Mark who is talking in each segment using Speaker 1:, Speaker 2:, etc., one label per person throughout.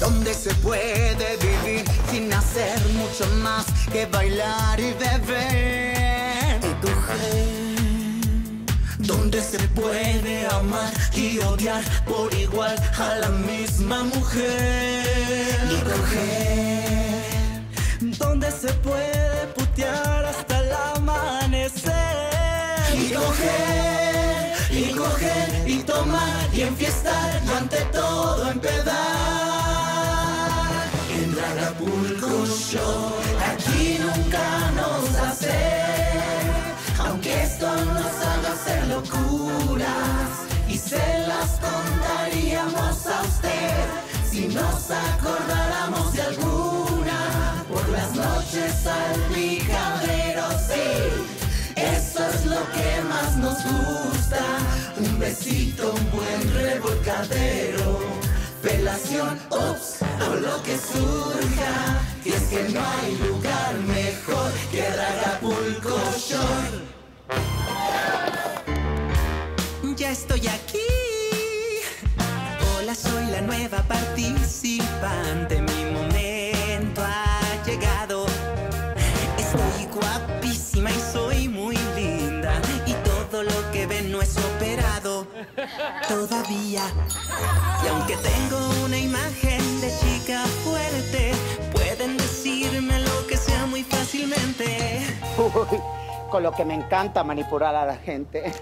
Speaker 1: donde se puede vivir sin hacer mucho más que bailar y beber. Y coger, donde se puede amar y odiar por igual a la misma mujer. Y coger, donde se puede putear hasta el amanecer. Y coger, y tomar y enfiestar y ante todo empedar. En Acapulco Shore, aquí nunca nos hace, aunque esto nos haga hacer locuras, y se las contaríamos a usted si nos acordáramos de alguna. Por las noches al picadero, sí, eso es lo que más nos gusta. Un besito, un buen revolcadero, felación, ups, o lo que surja. Y es que no hay lugar mejor que Acapulco Shore. Ya estoy aquí. Hola, soy la nueva participante. Mi momento ha llegado. Estoy guapísima y soy muy linda, y todo lo que ven no es operado todavía. Y aunque tengo una imagen de chica fuerte, pueden decirme lo que sea muy fácilmente.
Speaker 2: Uy, con lo que me encanta manipular a la gente.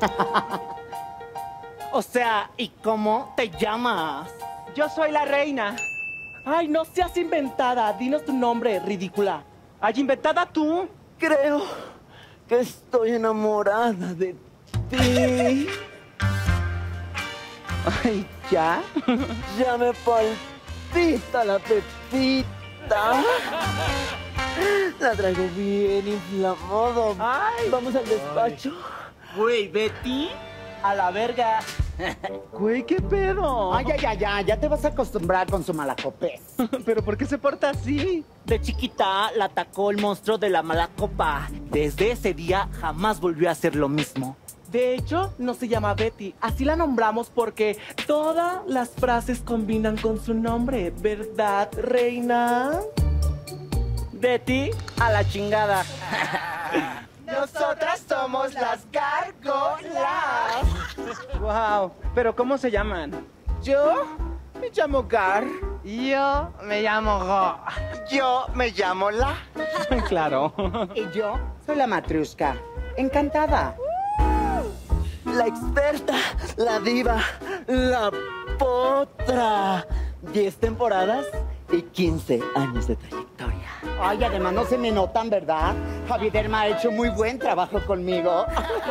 Speaker 2: O sea, ¿y cómo te llamas?
Speaker 3: Yo soy la reina. Ay, no seas inventada. Dinos tu nombre, ridícula. Ay, inventada tú.
Speaker 2: Creo que estoy enamorada de ti. Ay, ¿ya? Ya me palpita la pepita. La traigo bien inflamado.
Speaker 3: Ay,
Speaker 2: vamos al despacho.
Speaker 3: Güey, Betty, a la verga. Güey, ¿qué pedo?
Speaker 2: Ay, ya te vas a acostumbrar con su malacopés.
Speaker 3: ¿Pero por qué se porta así?
Speaker 2: De chiquita la atacó el monstruo de la mala copa. Desde ese día jamás volvió a hacer lo mismo.
Speaker 3: De hecho, no se llama Betty. Así la nombramos porque todas las frases combinan con su nombre. ¿Verdad, reina?
Speaker 2: Betty, a la chingada.
Speaker 3: Nosotras somos las gárgolas. Wow, pero ¿cómo se llaman?
Speaker 2: Yo me llamo Gar.
Speaker 3: Yo me llamo Go.
Speaker 2: Yo me llamo La.
Speaker 3: Claro.
Speaker 2: Y yo soy la Matrusca. Encantada. La experta, la diva, la potra. 10 temporadas y 15 años de trayectoria. Ay, además no se me notan, ¿verdad? Javi Derma ha hecho muy buen trabajo conmigo.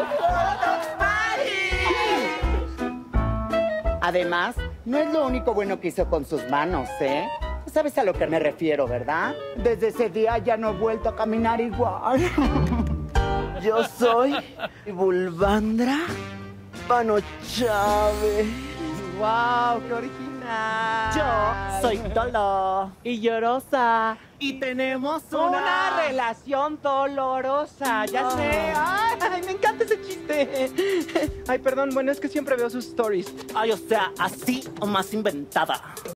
Speaker 2: Además, no es lo único bueno que hizo con sus manos, ¿eh? ¿Sabes a lo que me refiero, verdad? Desde ese día ya no he vuelto a caminar igual. Yo soy Bulbandra Panochave.
Speaker 3: Wow, qué original.
Speaker 2: Yo soy Tolo.
Speaker 3: Y Llorosa.
Speaker 2: Y tenemos
Speaker 3: Una relación dolorosa, ya sé. Ay, me encanta ese chiste. Ay, perdón, bueno, es que siempre veo sus stories.
Speaker 2: Ay, o sea, así o más inventada.